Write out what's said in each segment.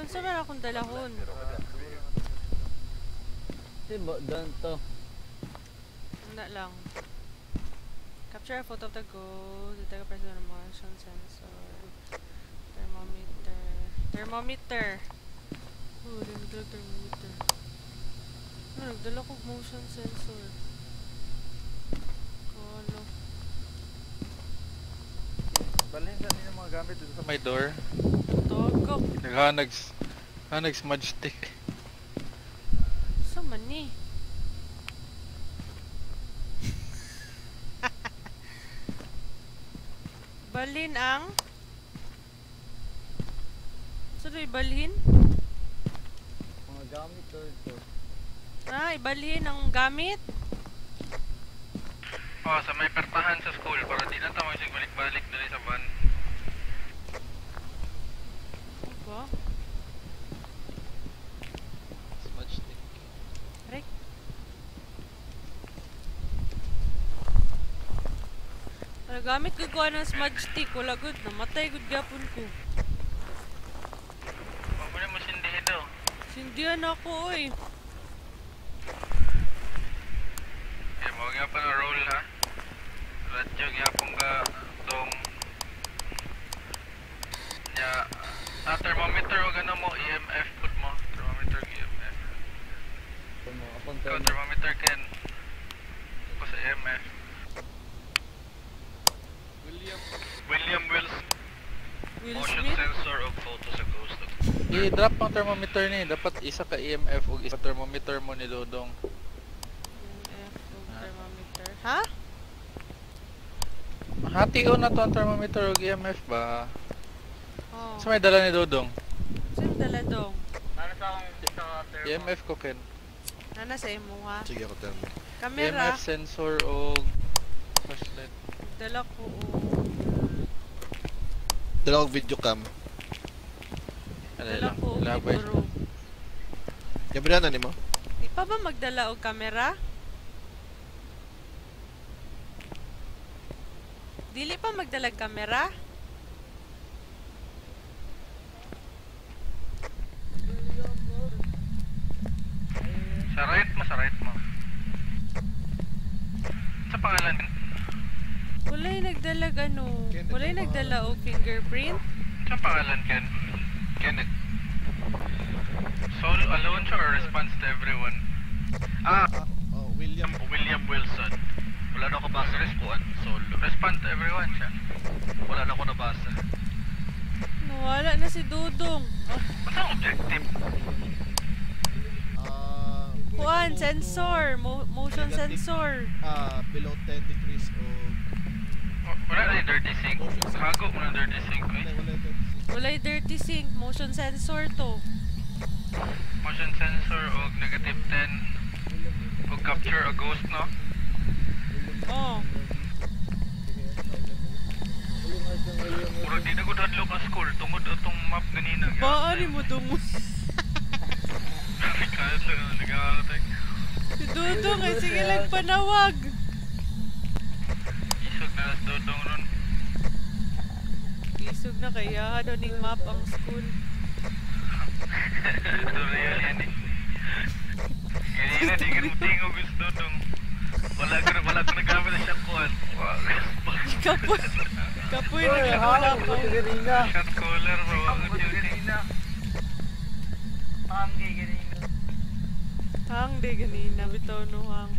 Unsa man akong dalahon? Diba, doon to. Wala lang. Capture a photo of the ghost. Detect a person motion sensor. Thermometer. Thermometer! Oh, nagdala thermometer. Nagdala ko motion sensor. Kalo. Balhin sa ninyo mga gamit dito sa may door. Togok. Nag smudge stick. Sa man ni? Balhin ang? Saan ibalhin? Mga gamit to ito. Ibalhin ang gamit? Oh, sa may pertahan sa school para di na tawag siya balik-balik dali sa van. Ba? Smudge stick. Aray. Gamit ko ko ng smudge stick. Wala good. Namatay good gapon ko. Huwag mo na masindihin daw. Sindihan ako oy. Kaya mo nga pa na roll ha. Radyo gyapon ka dong. Nya thermometer o gano mo EMF put mo. Thermometer EMF. Ikaw thermometer ken. Ko sa EMF. William Wilson. Will Motion Smith? sensor of photo sa ghost. I-drop ang thermometer ni. Dapat isa ka EMF o isa thermometer mo ni Dodong. EMF o thermometer. Ha? Hati ko na to ang thermometer o EMF ba? Oh. Sa may dala ni Dodong. Saan dala dong? Para sa akong sa thermo. EMF ko ken. Nana sa imo ha? Sige ako thermo. Kamera. EMF sensor o flashlight. Dala ko o... Dalawang video cam. Ano Dala lang? ko o Labay. siguro. Yabinan ni mo? Di pa ba magdala og kamera? Dili pa magdala og kamera? Sa right mo, sa right mo. Sa pangalan? Wala'y nagdala ano? Kenneth, Wala'y ang nagdala og fingerprint? Sa pangalan Ken? Kenneth. Solo alone siya or response to everyone? William. William Wilson. Wala na ako basa response. Solo. Respond to everyone siya. Wala na ako nabasa. Nawala na si Dudong. What's ang objective? Kuan, sensor. Motion sensor. Below 10 degrees o... Wala na yung dirty sink. Hago mo na dirty sink eh. Wala'y dirty sink. Motion sensor to. Motion sensor o negative 10. O capture a ghost no? Oh. Murag di na ko dadlo ka school. Tungod atong map ganina. Baari mo dong. Kahit lang nag-aalatay. Si Dudong ay sige lang panawag. Isog na las Dodong ron. Isog na kaya doon yung map ang school. Ito real yan eh. Ganina di ka tingog gusto Dodong. Wala ko nagamit na siyang kuhan. Kapoy na wala pa. Shot caller bro. Hang de ganina bitaw no hang.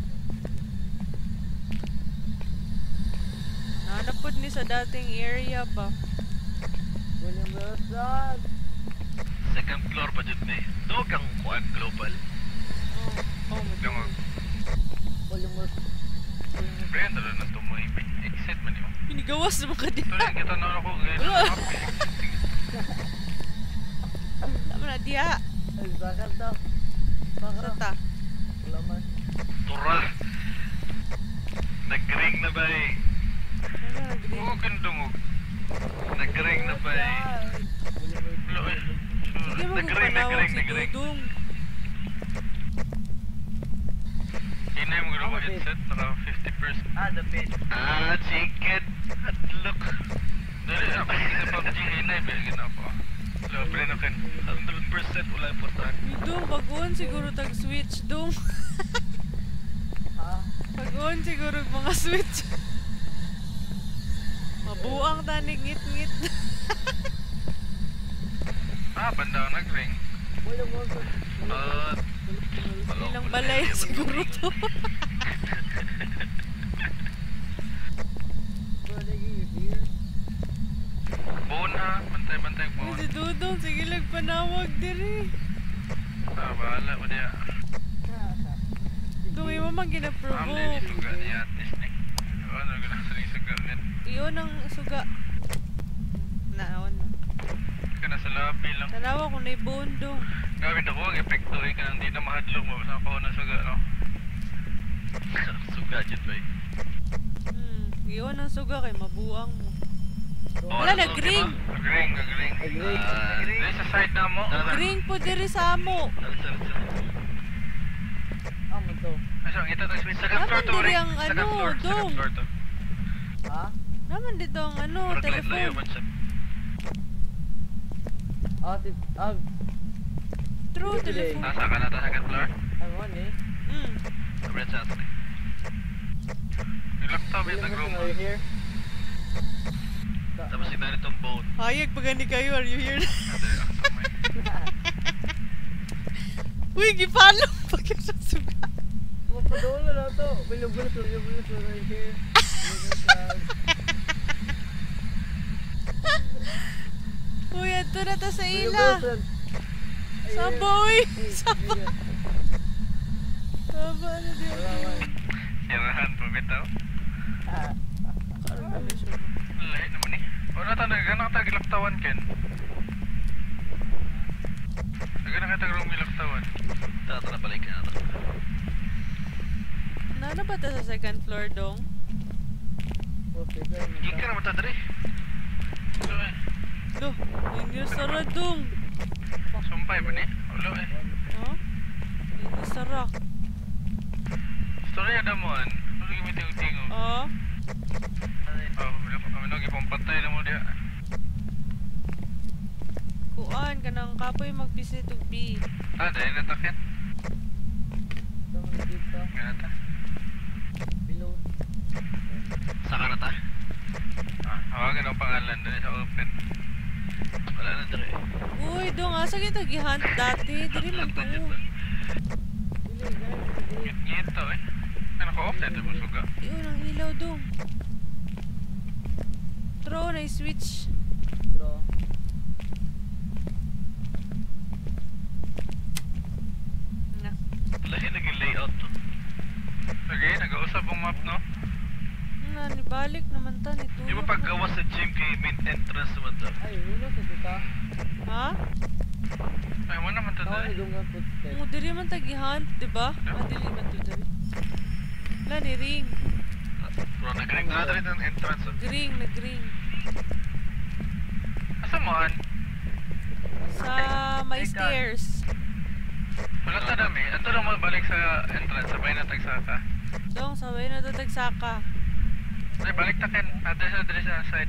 Nanapod ni sa dating area ba? William Wilson! Second floor pa dyan eh. Dogang kuhan global. Oh my god. William Wilson. Brian, tala na ito mo exit man yun. Pinigawas naman ka diya. Tuloy kita na ako ngayon. Tama na diya. Ay, bakit daw? Sata. Wala man. Tura. Nag-ring na ba eh? Ano nag-ring? Oo, kandungog. Nag-ring na ba eh? Wala eh. Sige mo kung panawag si Dudong. Hinay mo gano'n headset, naka 50%. The pit. Chicken. Look. Dali, ako sa PUBG hinay, bagay na ako. Labre na kan. 100% wala importante. Dong, pag-on siguro tag-switch, dong. Ha? Pag-on siguro mga switch. Mabuang tani ngit-ngit. Banda ang nag-ring. Walang motor. Ilang balay siguro to. Buon ha. Bantay-bantay Uy, buon. si Dudong, sige lang panawag diri. Bahala mo diya. Dong, imo man Amli gina-provoke. suga niya. Disney. Ano gana sa ring suga niyan. Iyon ang suga. Naon na. Kana sa labi lang. Tanawa ko na ibondong. Gawin ako ang epekto eh. Kanang di na mahadlok mo. Sa ako na suga no. Suga dyan ba eh. Iyon ang suga kay mabuang mo. Oh, Wala, ano, nag-ring. diba? Nag-ring. Nag-ring. Dahil sa side na mo. Ring po diri sa amo. Amo to. Asa, kita tayo switch. Second Naman floor to diri ring. ang Second ano, floor. Second dong. floor to. Ha? Naman dito ang ano, Murag layo telephone. man siya. True, telephone. Nasa ka na ta second floor? Ano ni? Sabi sa atin eh. Yung laptop yung nag-room. Are you here? Tapos kita nitong bone. Hayag pa gani kayo, are you here? Ate, laptop mo Uy, gipalo pa kayo sa suga. Mapadolo na to. Bilog-bilog, right here. Uy, ato na ta sa ila. Saboy! Saba na dito. Irahan pa bitaw. Karoon kami siya. Lahat naman eh. Wala ta nagana ka tagilaktawan ken. Nagana ka tagrong ilaktawan. Tata na balik na. Nana ba ta sa second floor dong? Gikan naman ta diri. Ulo eh. Do, hindi sara dong. Sumpay ba ni? Ulo eh. Ha? Hindi sara. Storya damuan. Ano gimiting tingog? Oh, Kami nang ipampatay na mo diya. kuan ka ng kapoy magpisit og B. Dahil natakit. Ganata. Saka na ta? Hawagan ang pangalan doon sa open. Wala na dito eh. Uy, dong, asa kita gihunt dati? Dili man to. Ngit to eh. Ano ko off dito mo suga? Iyon ang ilaw dong. Throw na switch. Na. Lahi naging layout to. Lagi, nag-uusap ang map no? Na, nibalik naman ta nito. Di ba paggawa sa gym kay main entrance naman to? Ha? Ay, mo naman to dahil. Mo diri man ta gihunt, di ba? Madili man to diri. La ni ring. Bro, nag-ring na rin ang entrance. Nagring, nagring. Asa mo an? Sa may stairs. Wala ta dami. Ato na mo balik sa entrance. Sabay na tagsaka. Dong, sabay na to tagsaka. Ay, balik ta ken. Adres sa side.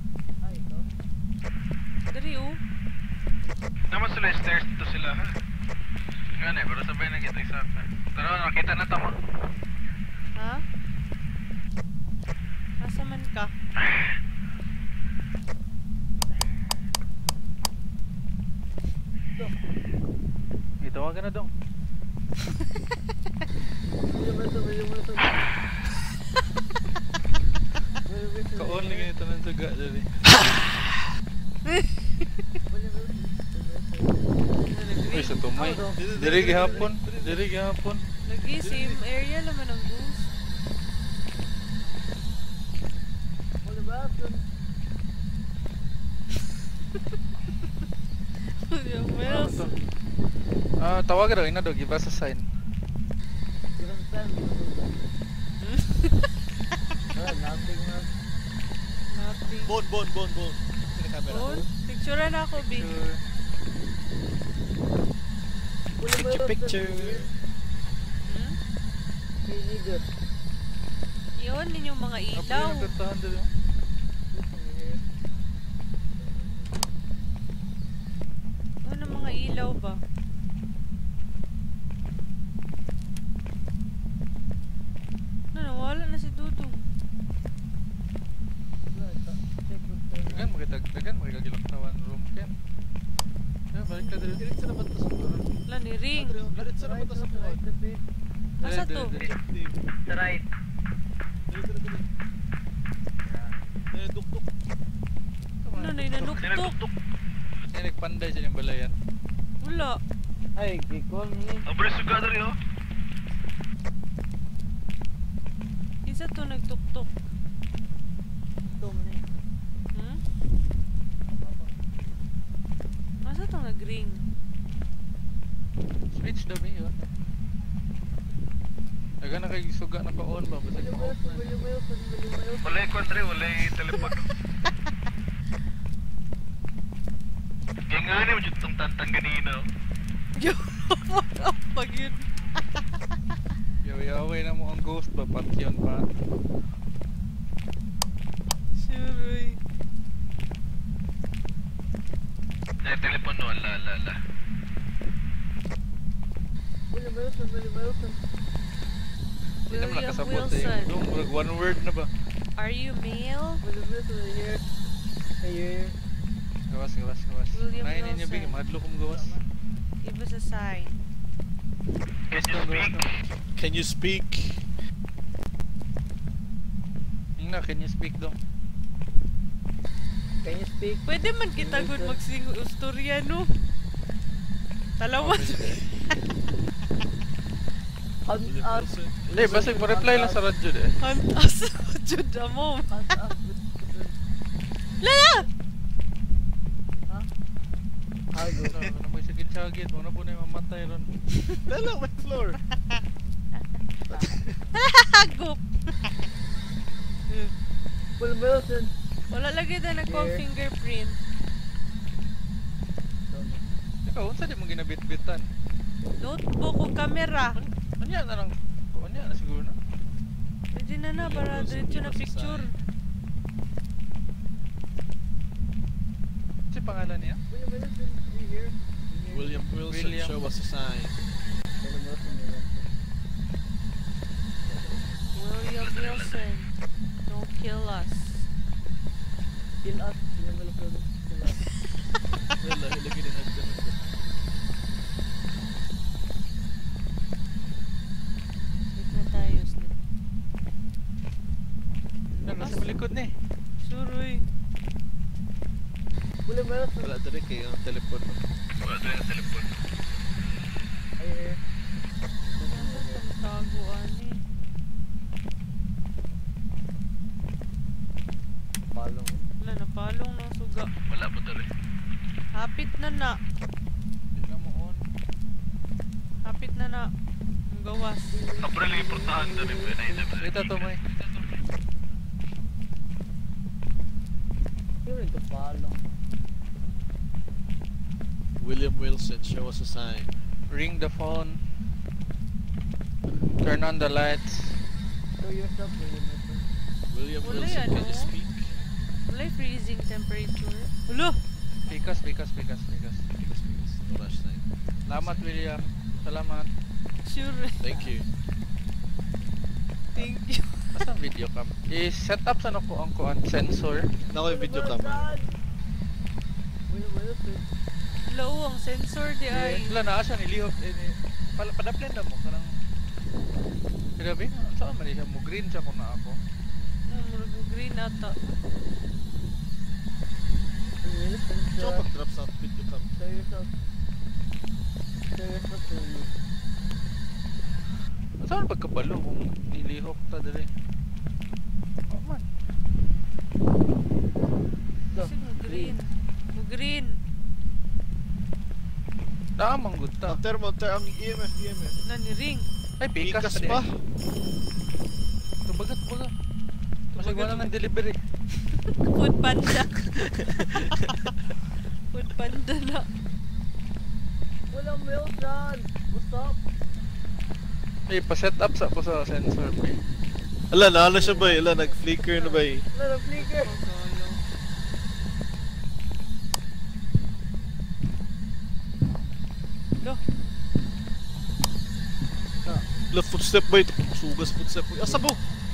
Diri Naman sila stairs dito sila ha. Nga pero sabay na kita tagsaka. Pero nakita na tama. Ha? Asa man ka? Itawagan na dong. Ka-only ganito ng suga dali. Uy, sa tumay. Diri gihapon. Diri gihapon. Lagi, same area naman ang goose. Meron. Tawagan daw, ina daw, give us a sign. Nothing. Bone. Sino camera? Oh, picture na ako, B. Picture. Hmm? Yun, ninyong mga ilaw. ilaw ba? Nawala na si Dudong. Dagan magigilak tawan room ken. Balik ka dito. Diretso naman to sa kuwan. Wala ni Ring. Diretso naman to sa kuwan. Asa to? Sa right. Diretso na dito. Duk-duk. Ano na inanuktok? Sinagtuktok. Ay, nagpanday siya yung balayan. Wala. Ay, kikol ni. Ang bilis yung gather yun. Isa to nagtuktok. Tom ni. Hmm? Asa to nag-ring? Switch daw ba yun? Naga na kayo suga na pa-on ba? Basta William pa-off Wilson, na. William Wilson, William Wilson. Wala yung kwan rin, wala yung telepon. Kaya nga rin, medyo itong tantang ganina. Yo, pag yun. Yawi-yawi na mo ang ghost ba? Patyon pa. Sure. Ay, telepon no, ala. William Wilson, William Wilson. Hindi naman William nakasabot Wilson. eh. Yung one word na ba? Are you male? William Wilson, right here. Right here. Gawas. William Nainin niyo Wilson. bigyan. Mahadlo kong gawas. Give us a sign. Can you speak? Can you speak? Yung na, can you speak dong? Can you speak? Pwede man kita good magsing ustorya no? Talawan. Hunt us. Hindi, basta mo-reply lang sa radyo eh. Hunt us. Jud mo. Hunt us. Lala! Ha? Hago. Ano mo sagit-sagit, mo na po na yung mamatay ron. Lala, may floor. Hagop. William Wilson. Wala lagi na nagko Here. fingerprint. Ikaw, unsa di mo ginabit-bitan? Notebook o camera. Anya na lang. Anya na siguro na. Pwede na para diretso na picture. Si pangalan niya? William Wilson, right here. William Wilson, William. show us a sign. William Wilson, William Wilson. William Wilson. Don't kill us. Kill us. William Wilson. Kill us. Wala, ilagay din natin. Sleep na tayo, sleep. Nasa malikod ni. Suroy. William Wilson. Wala na rin kayo ang telepon mo. Wala tayo ng telepon. Right here. Taguan eh. Palong. Wala na palong ng suga. Wala po tayo. Hapit na na. Hindi na mo on. Hapit na na. Ang gawas. April yung importahan na rin. Dito to, May. Yun ito palong. William Wilson, show us a sign. Ring the phone. Turn on the lights. Show yourself, William Wilson. William Wala Wilson, yan, can you no? speak? Wala freezing temperature. Wala! Pikas. Because, no rush sign. Salamat, William. Salamat. Sure. Thank you. Thank you. Basta ang video cam. I-set up sa ko ang kuan sensor. Nako yung video camera. William Wilson. Low ang sensor di ay. Wala na siya nilihok. Padaplan na mo. Karang... Grabe, saan man siya mo? Green siya kung na ako. Murag mo green ata. William Wilson. Show pag-drop sa video cam. Show yourself. Show yourself, William Wilson. Saan pagkabalo kung nilihok ta dali? Oh man. Kasi mo green. Mo green. Naamang good ta. Monter, ang EMF. Naniring. Ay, pikas Pikas pa. pa. Tubagat. Kasi wala ng delivery. Food panda. Food panda na. William Wilson. What's up? Ay, pa-set up sa po sa sensor pa eh. Ala, naala siya ba? Ala, nag-flicker na ba? Little flicker. Left footstep ba ito? Sugas footstep boy. Asa mo?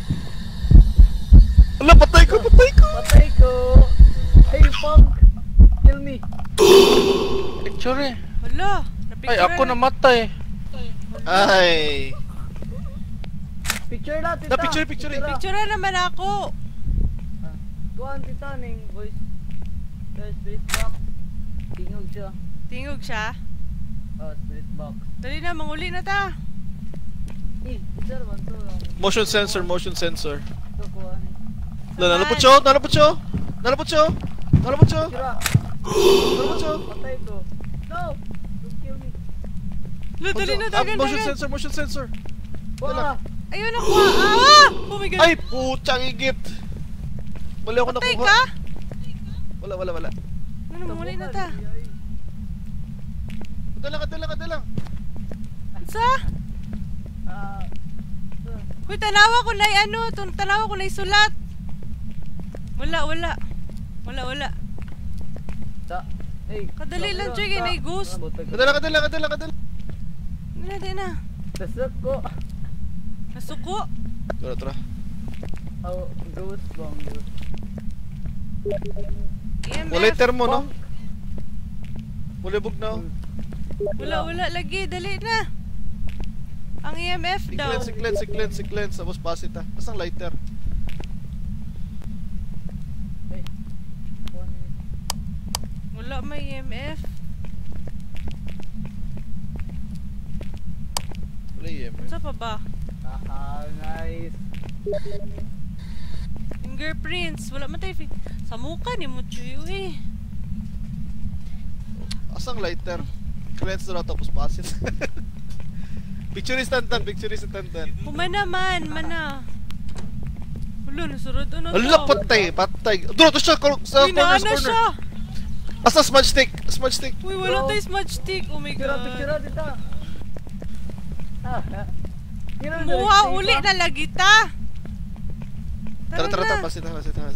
Ala, patay ko, patay ko! Patay ko! Hey, punk! Kill me! Picture eh. Hala, Ay, ako namatay. Ay! Picture na, tita! Na, picture, picture. Picture naman ako. Kuhaan, tita, ning voice. Sa spirit box. Tingog siya. Tingog siya. Oh, spirit box. Dali na, manguli na ta. Sir, man to lang. Motion sensor, motion sensor. Ito, kuhaan eh. Nalapot siya, nalapot siya! Nalapot siya! Nalapot siya! Sira! Nalapot siya! Patay ko. No! Don't kill me. Hala, dali na, dagan, Motion dagan. sensor, motion sensor! Wala! Ayun, nakuha. Ah! Oh my God. Ay, putang igit! Wala ako Patay nakuha. ka? Wala, wala, wala. Ano, manguli na ta. Kada lang. Sa? Ah... Uy, tanawa ko na ano, tanawa ko na sulat. Wala. Wala. Hey, Kadali lang, Joy, kaya may ghost. Kada lang. Dali na. Tasok ko. Nasuko. Tara. Oh, ghost bang ghost. EMF. Wala yung termo, no? Wala yung bugnaw. Wala lagi, dali na. Ang EMF daw. Si cleanse. Tapos pasit ha. Pasang lighter. Hey. Wala may EMF. Wala yung EMF. Saan pa ba? Nice. Fingerprints. Wala man tayo. Sa mukha ni mo, Chuyo eh. Asang lighter. Cleanse na tapos pasit. Picture is tantan. Kumana man, mana. Wala, nasurod ano to. Ala, patay. Duro to siya sa Uy, naano corner. siya. Asa smudge stick. Uy, wala Bro. tayo smudge stick. Oh my Picture God. dito. Muha uli na lagi ta. Tara, pasit.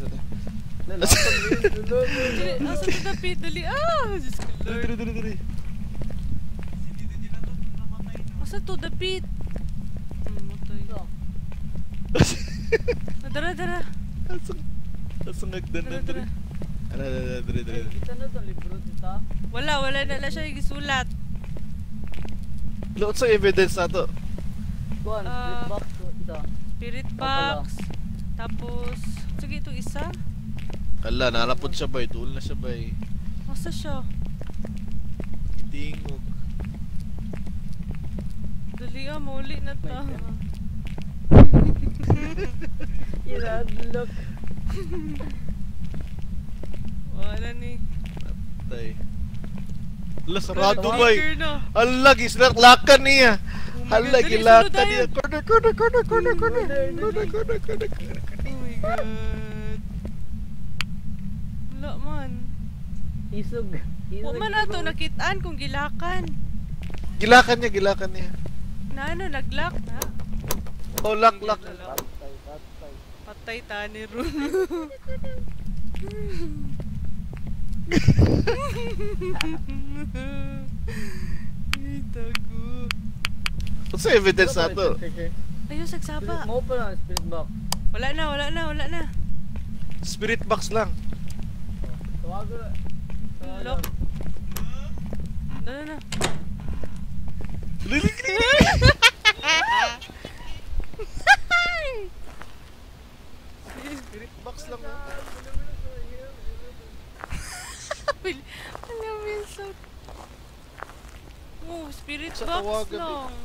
Dili, asa to dapit, dali. Diyos ko Lord. Diri. Asa to dapit? Matay. Dara. Asang nagdan na Dara. diri. Kita na itong libro dito. Wala na siya gisulat. Loot sa evidence na to. Kuhaan, Ah. spirit box ko ito. Spirit pala. box. Tapos, sige ito isa. Ala, nalapot siya bay. Tuol na siya bay. Asa siya? Tingog. Dali muli na ta. Iradlock. Wala ni. Patay. Ala, sarado bay. Clicker na. Ala, gislaklakan niya. Oh my Hala, God, dali, gilakan sunod niya. tayo. Corner. Oh my God. Wala man. Isog. Wa man ato nakitaan kung gilakan. Gilakan niya. Na ano, naglock na. Oh, lock. Patay ta ni Ron. Ay, tago. Ano sa evidence na to? Ayun, sagsaba. Mo pa lang, spirit box. Wala na. Spirit box lang. Tawago. Lock. Na. Spirit box lang. Alam mo yun sa... Oh, spirit Sa box tawagan lang.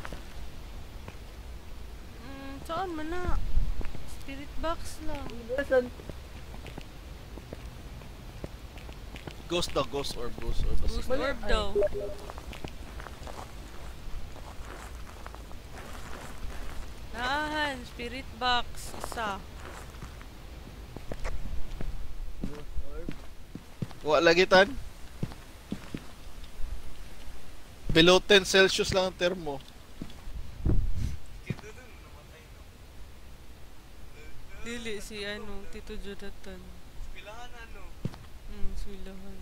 Saan man na? Spirit box lang. Listen. Ghost orb. Ghost orb daw. Naahan, spirit box. Isa. Wala gitan. Below 10 Celsius lang ang termo. Dili si ano, Tito Jonathan. Pilahan ano? Swilahan.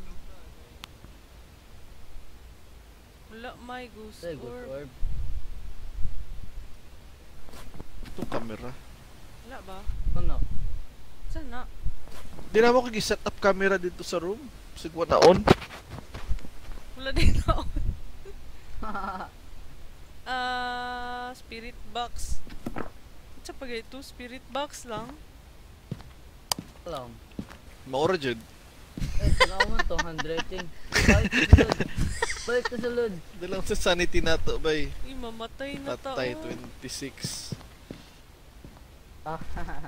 Wala may ghost Ay, ghost orb. orb. itong camera. Wala ba? Ano? Saan na? Di na mo kag-set up camera dito sa room. Sigwa na on. Wala din na. Spirit box. Sa pagay ito, spirit box lang. Alam. Maura jud. Eh, tanaw mo to, handwriting. Balik sa sulod. Balik sa sulod. Dalang sa sanity nato bay. Uy, mamatay na tao. Patay 26. Ah,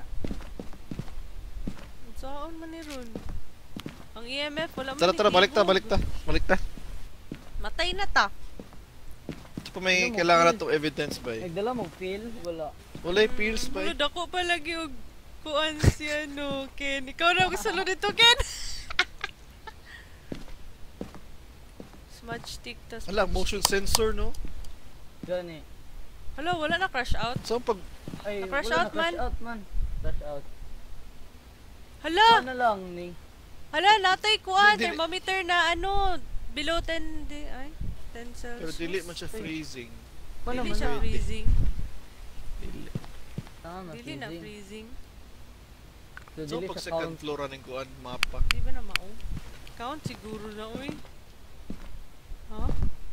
Saan man ni Ron? Ang EMF, wala man Tara ni tara balik ta, Ibo. balik ta. Balik ta. Matay na ta. Ito pa may Ano mo, kailangan na Phil? tong evidence bay. nagdala mo feel? Wala. Wala yung pills bay. Wala dako pa lagi og kuan si ano, Ken. Ikaw na ako sa dito, Ken. Smudge stick tas. Wala motion sensor no. Gani. Hala, wala na crash out. So pag Ay, Na-crash wala out, na crash man. out man. Crash out. Hala, Ano lang ni? hala natay kuan Dili- thermometer na ano below 10 ay 10 Celsius. pero dili man siya freezing. Paano Dili man siya na? freezing. Dili. Tama, Dili na freezing. freezing. So, So dili pag siya second count. floor ning kuan mapa. Di ba na mao? Count siguro na uy. Ha?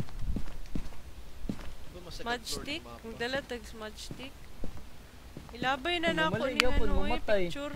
Diba mas second Smudge floor stick? ning mapa? Kung dala tag smudge stick. Ilabay na Kung na ako bumalik ni yapon, ano mamatay. picture.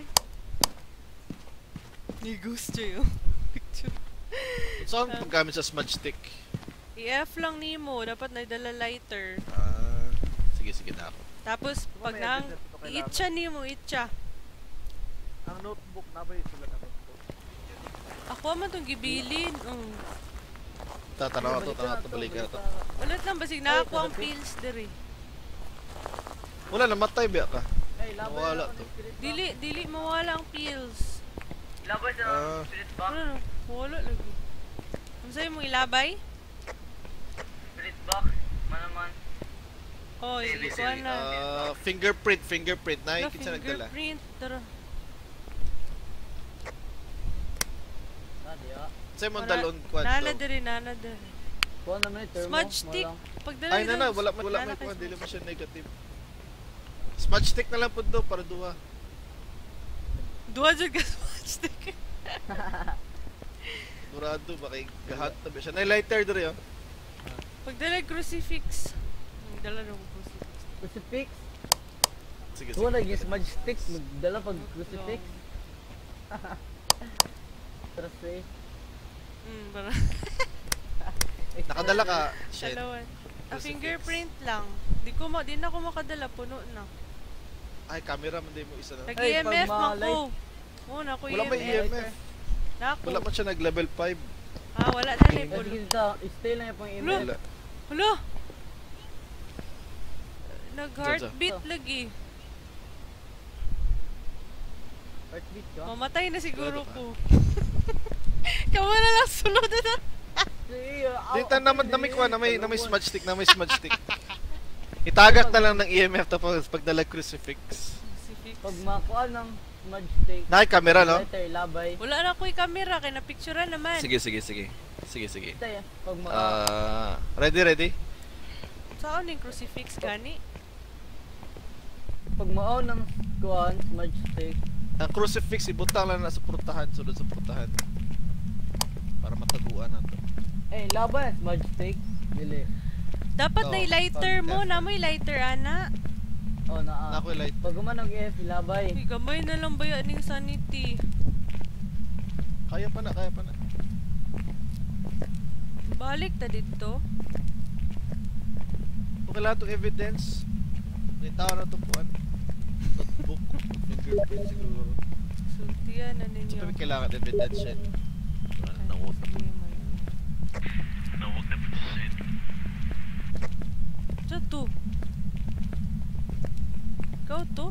Ni gusto yung picture. So ang paggamit sa smudge stick? I-F lang nimo, dapat naidala lighter. Sige sige na ako. Tapos pag may nang evidence ito kailangan. itcha nimo, itcha. Ang notebook na ba yung sulat na notebook? Ako man tong gibilin. Tatanaw to, tanaw to, balikan to. Ulit lang basig na ako ang pills diri. Wala namatay ba ka? Ay, laban Wala na ako to. ng spirit box. Dili mawala ang pills. Labay sa Ah. spirit box. Wala na, wala lagi. Ano sa'yo mo ilabay? Spirit box. Manaman. Oh, ikuha na. Fingerprint na Na kita nagdala. fingerprint. Tara. Nadi ah. Say mo Wala- dalon kwan Nana to. diri, nana diri. Kuha naman yung thermo. Smudge stick. Walang- Pagdala Ay na wala man Nana kwan, kay dili man smudge siya negative. Smudge stick na lang pud do para duha. Duha dyan ka smudge stick. Murado ba kay gahat na ba siya. Na lighter diri oh. Pagdala crucifix. Dala na ko crucifix. Crucifix. Sige Kuha sige. lagi smudge stick. Magdala pag crucifix. Trust me. Para. Nakadala ka. Shit. Dalawan. A Crucifix. fingerprint lang. Di na ako makadala, puno na. Ay camera man di mo isa na. Ay, pag Nag-EMF man ma-light. ko. Oo, na ko Wala pa EMF. EMF. Na ako. Wala man siya nag level 5. Ah, wala na Ay, level. sige dito. Stay lang yung pang email. Wala. Hala! Nag-heartbeat lagi. Heartbeat ka? Mamatay na siguro Wala pa. ko. Kamu na lang sunod na. Sige, Dito naman na may kwan, na may smudge stick, na may smudge stick. Itagak na lang ng EMF tapos pagdala crucifix. Crucifix. Pag makuha ng smudge stick. Nakay camera no? Lighter, labay. Wala na ko yung camera, kaya na-picturean naman. Sige sige sige. Sige sige. Tay, pag Ready? Saan yung crucifix gani? pag mao ng kuhan, smudge stick. Ang crucifix ibutang lang na sa purtahan, sulod sa purtahan. Para mataguan na to. Eh, laban smudge stick. Dili. Dapat Oo, na lighter pag- mo, na may lighter ana. Oh, naa. Na ako light. Pag gumanog EF, labay. Uy, gamay na lang ba yan yung sanity? Kaya pa na. Balik ta dito. Okay lahat ng evidence. May tao na to puan. Notebook, fingerprint siguro. Sultian na So ninyo. kami kailangan evidence yan. Nawot na po. Nawag na po sa set. Sa to. Ikaw to?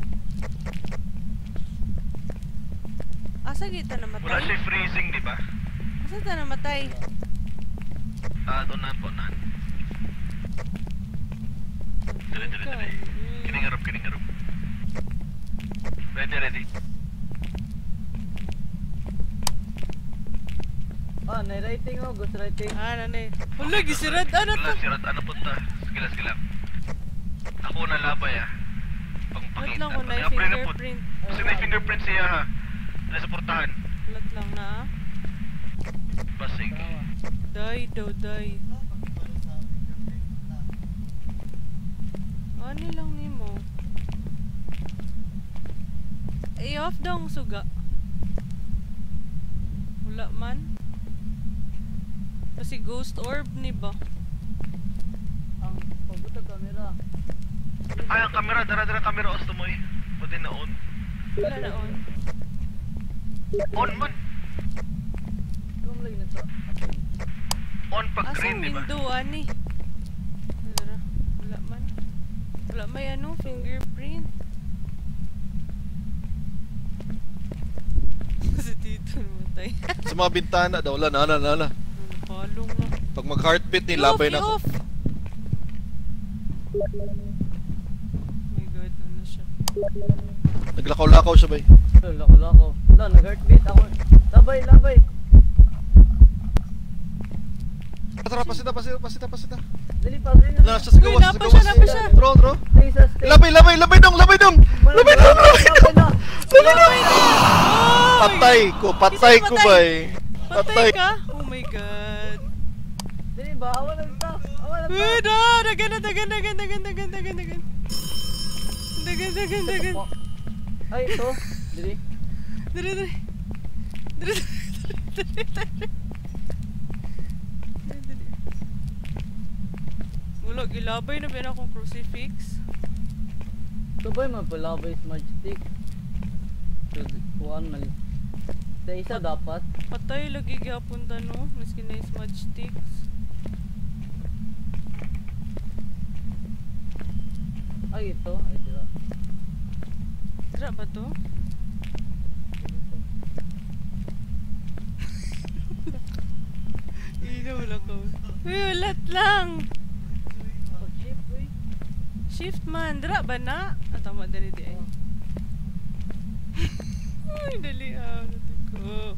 Asa kita Wala namatay? siya freezing, di ba? Asa ta namatay? Doon na po na. Dali. Kiningarap. Ready. Ah, na-writing oh, ghost writing. Ah, nanay. Wala, gisirad. Ano to? Wala, sirat, ano punta? Sige lang. Ako na labay ah. Wait lang kung na Apply na po. fingerprint. Kasi na fingerprint siya ha. Nasuportahan. Wait lang na ah. Basig. Die daw, die. Ano lang nimo? I-off daw ang suga. Wala man. Kasi ghost orb ni ba? Ang pagbutag kamera. Ay, ang camera. Dara-dara camera os to mo eh. Pwede na on. Wala na on. On man. Kung lagi na sa akin. On pag Asang green, di ba? window ani? Dara. Wala man. Wala may ano, fingerprint. Kasi dito namatay. Sa mga bintana daw, wala na. Napalong na. Pag mag-heartbeat ni labay na ako. I-off! Oh my god, ano siya? Naglakaw-lakaw siya bay. Lako. Wala, nag-heartbeat ako. Labay. Tara, pasita. Dali pa, dali Wala na. siya sa gawas, Uy, napa siya. Tro. Stay sa stay. Labay dong. Labay na. Patay ko Patay bay. Patay ka? Oh my god. Dali ba? Awa lang ta. Uy, dagan. Dagan. Ay, ito. Dali. Dali. Wala, gilabay na ba akong crucifix? Sabay man pala ba yung smudge stick? Kuhaan man. Sa isa dapat. Patay lagi gyapon ta no, miski na yung smudge sticks. Ay, ito. Ay, dira. Dira ba to? Wala ko. Uy, ulat lang! Pag-shift, uy. Shift man, dira ba na? Tama, dali di ay. Ay, dali ko.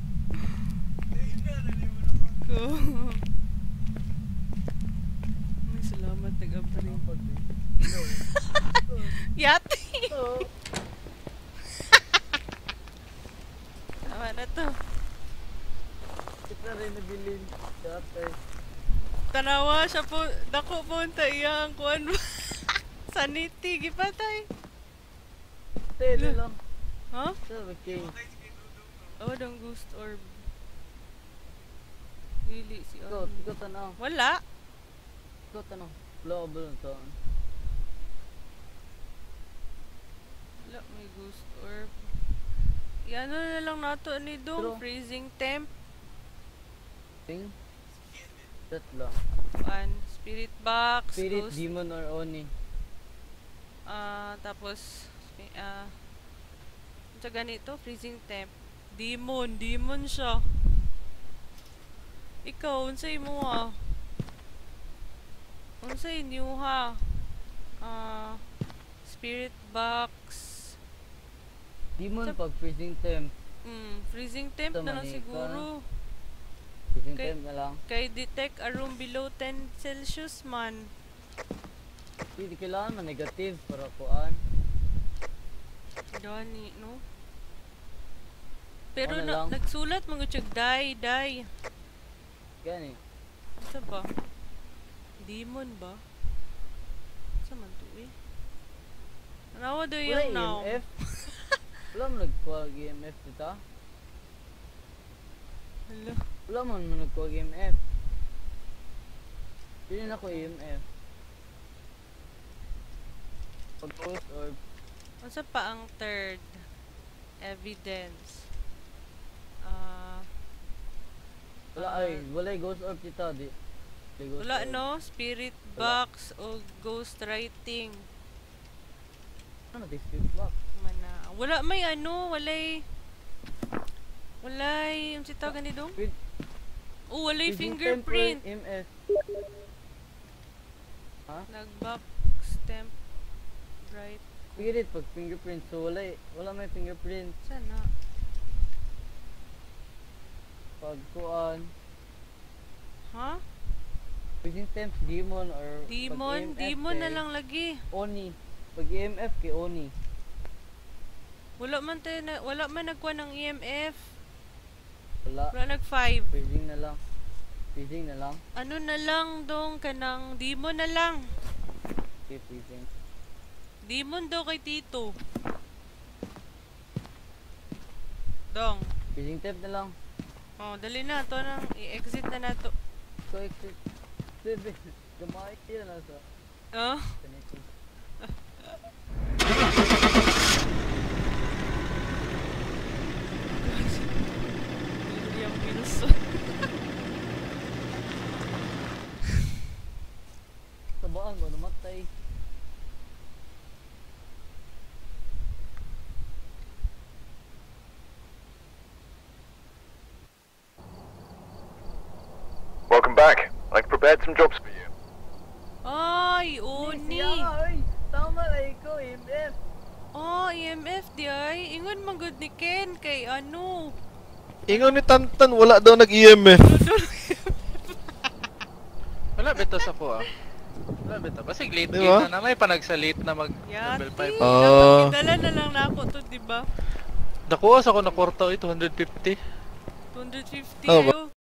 Ay, salamat, nag-abring. Yati! Tama na to. Kita rin nabilin. Dati. Tanawa siya po, dako po unta iya ang kuan mo. Sanity, gipatay. Tele lang. Ha? Sabi king. Oh, dang ghost orb. Dili si Ikaw, Armin. ikaw tanaw. Wala. Ikaw tanaw. Global to. Wala, may ghost orb. Ano na lang nato ni Dong, Pero- freezing temp. Ting. That lang. Spirit box, Spirit, ghost, demon, or oni. tapos, sa ganito, freezing temp. Demon siya. Ikaw, unsay mo ha? Unsay new ha? Spirit box. Demon Sa- pag freezing temp. Freezing temp na lang Tamanika. siguro. Freezing Kay- temp na lang. Kay detect a room below 10 Celsius man. Hindi kailangan man negative para kuan. Gani, no? Pero Ano na, lang? nagsulat mga tiyag, die. Gani. Asa ba? Demon ba? Asa man to eh? Nawa do Wala yung now. EMF. Wala mo nagkuha EMF dito. Hala. Wala mo nagkuha EMF. Pili na ko EMF. Pag-post or Asa pa ang third evidence? wala ghost orb dito di. Ghost Wala orb. no? Spirit Wala. box o ghost writing. Ano di spirit box? Mana. Wala may ano, walay yung si tawag ni dong? With- Oh, walay Freezing fingerprint. temp or EMF. Ha? Nag-box stamp right. Spirit pag fingerprint so wala may fingerprint Sana. pag kuan. Ha? Freezing temp demon or pag Demon EMF na kay lang lagi. Oni. Pag EMF kay Oni. Wala man nagkuha ng EMF. Wala. Wala nag-5. Freezing na lang. Freezing na lang. Ano na lang dong kanang demon na lang. Okay, freezing. Demon daw kay Tito. Dong. Freezing tape na lang. Oh, dali na to nang i-exit na nato. So, exit. Bebe. Gamay. Yan lang sa. Oh. Sanity. William Wilson. Sabaan mo, namatay. Welcome back. I've prepared some jobs for you. Ay, Oni. Ay, tama na ikaw, MF. Oh, EMF di ay. Ingon man good ni Ken kay ano. Ingon ni Tantan, wala daw nag-EMF. Wala beta sa ko ah. Wala beta. Basig late Di game ba? na may panagsalit na mag level Yati. 5. Ah. Dapat idala na lang na ako to, di ba? Nakuha sa ko na kwarta 250. 250 Oh, ayo.